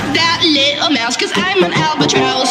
that little mouse, 'cause I'm an albatross.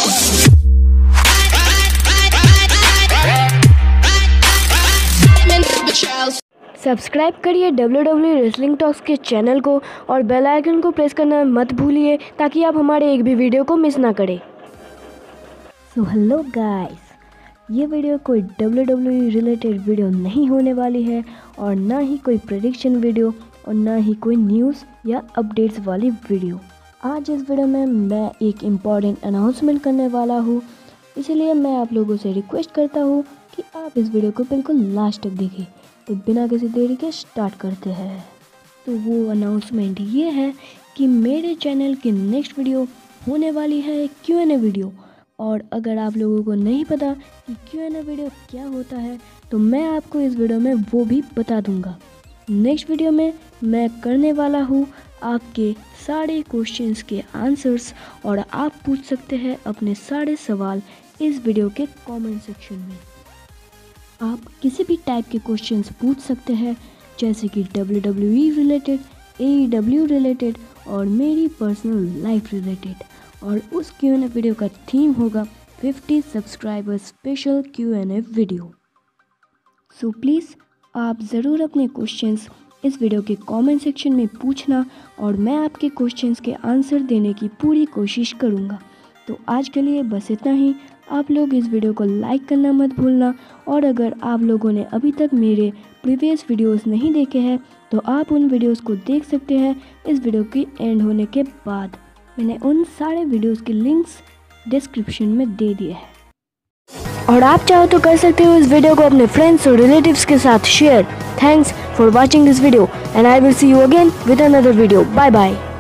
I'm an albatross. Subscribe करिए WWE wrestling talks के channel को और bell icon को press करना मत भूलिए ताकि आप हमारे एक भी वीडियो को मिस ना करें। सो हेलो गाइस, ये वीडियो कोई WWE रिलेटेड वीडियो नहीं होने वाली है और ना ही कोई प्रेडिक्शन वीडियो और ना ही कोई न्यूज़ या अपडेट्स वाली वीडियो। आज इस वीडियो में मैं एक इम्पॉर्टेंट अनाउंसमेंट करने वाला हूँ, इसलिए मैं आप लोगों से रिक्वेस्ट करता हूँ कि आप इस वीडियो को बिल्कुल लास्ट तक देखें। तो बिना किसी देरी के स्टार्ट करते हैं। तो वो अनाउंसमेंट ये है कि मेरे चैनल की नेक्स्ट वीडियो होने वाली है Q&A वीडियो। और अगर आप लोगों को नहीं पता कि Q&A वीडियो क्या होता है तो मैं आपको इस वीडियो में वो भी बता दूंगा। नेक्स्ट वीडियो में मैं करने वाला हूँ आपके सारे क्वेश्चंस के आंसर्स और आप पूछ सकते हैं अपने सारे सवाल इस वीडियो के कमेंट सेक्शन में। आप किसी भी टाइप के क्वेश्चंस पूछ सकते हैं, जैसे कि WWE रिलेटेड, AEW रिलेटेड और मेरी पर्सनल लाइफ रिलेटेड। और उस Q&A वीडियो का थीम होगा 50 subscriber special Q&A video. So please आप ज़रूर अपने क्वेश्चंस इस वीडियो के कमेंट सेक्शन में पूछना और मैं आपके क्वेश्चंस के आंसर देने की पूरी कोशिश करूँगा। तो आज के लिए बस इतना ही। आप लोग इस वीडियो को लाइक करना मत भूलना और अगर आप लोगों ने अभी तक मेरे प्रीवियस वीडियोस नहीं देखे हैं तो आप उन वीडियोस को देख सकते हैं इस वीडियो की एंड होने के बाद। मैंने उन सारे वीडियोस के लिंक्स डिस्क्रिप्शन में दे दिए हैं और आप चाहो तो कर सकते हो इस वीडियो को अपने फ्रेंड्स और रिलेटिव्स के साथ share. Thanks for watching this video and I will see you again with another video. Bye bye.